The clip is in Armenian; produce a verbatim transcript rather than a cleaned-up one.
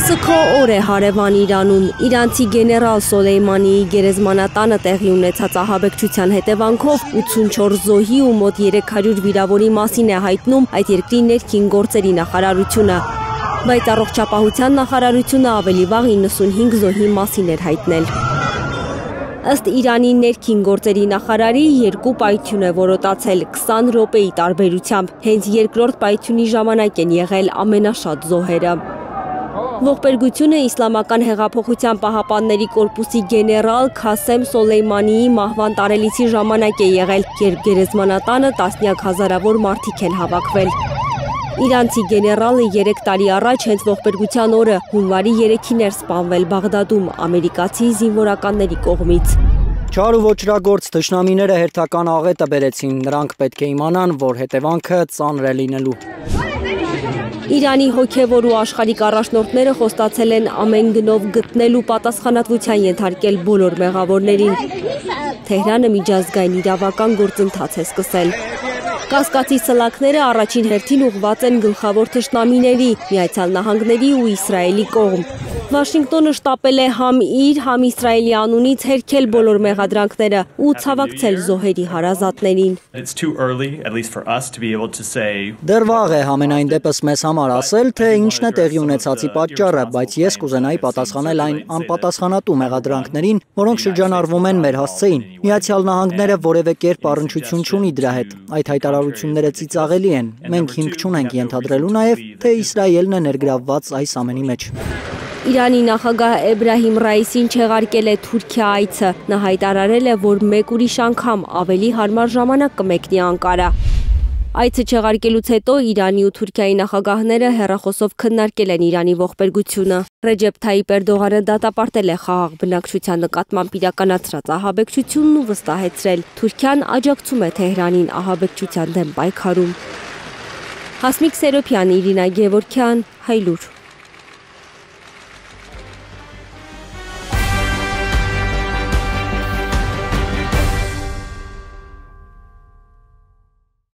Այսօր քո օր է հարևան Իրանում, իրանցի գեներալ Սոլեյմանիի գերեզմանատանը տեղի ունեցած ահաբեկչության հետևանքով ութսունչորս զոհի ու մոտ երեք հարյուր վիրավորի մասին է հայտնում այդ երկրի ներքին գործերի նախարարությունը, բայց առողջապահության նախարարությունը ավելի վաղ իննսունհինգ զոհի մասին էր հայտնել։ Ըստ Իրանի ներքին գործերի նախարարի երկու պայթյուն է որոտացել քսան րոպեի տարբերությամբ, հենց երկրորդ պայթյունի ժամանակ են եղել ամենաշատ զոհերը։ Ողբերգությունը Իսլամական հեղափոխության պահապանների կորպուսի գեներալ Քասեմ Սոլեյմանիի մահվան տարելիցի ժամանակ է եղել, երբ գերեզմանատանը տասնյակ հազարավոր մարդիկ են հավաքվել։ Իրանցի գեներալը երեք տարի առաջ հենց ողբերգության օրը հունվարի երեքին էր սպանվել Բաղդադում ամերիկացի զինվորականների կողմից։ Չար ու ոճրագործ թշնամիները հերթական աղետը բերեցին, նրանք պետք է իմանան, որ հետևանքը ծանր է լինելու։ Իրանի հոգևոր ու աշխարհիկ առաջնորդները խոստացել են ամեն գնով գտնելու պատասխանատվության ենթարկել բոլոր մեղավորներին։ Թեհրանը միջազգային իրավական գործընթաց է սկսել։ Կասկածի սլաքները առաջին հերթին ուղղված են գլխավոր թշնամիների, Միացյալ Նահանգների ու Իսրայելի կողմ։ Վաշինգտոնը շտապել է համ իր, համ Իսրայելի անունից հերքել բոլոր մեղադրանքները ու ցավակցել զոհերի հարազատներին։ Դեռ վաղ է համենայն դեպս մեզ համար ասել, թե ինչն է տեղի ունեցածի պատճառը, բայց ես կուզենայի պատասխանել այն անպատասխանատու մեղադրանքներին, որոնք շրջանառվում են մեր հասցեին։ Միացյալ Նահանգները որևէ կերպ առնչություն չունի դրա հետ։ Այդ հայտարարությունները ծիծաղելի են։ Մենք հիմք չունենք ենթադրելու նաև, թե Իսրայելն է ներգրավված այս ամենի մեջ։ Իրանի նախագահ Էբրահիմ Ռայիսին չեղարկել է Թուրքիա այցը, նա հայտարարել է, որ մեկ ուրիշ անգամ ավելի հարմար ժամանակ կմեկնի Անկարա։ Այցը չեղարկելուց հետո Իրանի ու Թուրքիայի նախագահները հեռախոսով քննարկել են Իրանի ողբերգությունը։ Ռեջեփ Թայիպ Էրդողանը դատապարտել է խաղաղ բնակչության նկատմամբ իրականացրած ահաբեկչությունն ու վստահեցրել, Թուրքիան աջակցում է Թեհրանին ահաբեկչության դեմ պայքարում։ Հասմիկ Սերոփյան, Իրինա Գևորգյան, Հարյուր։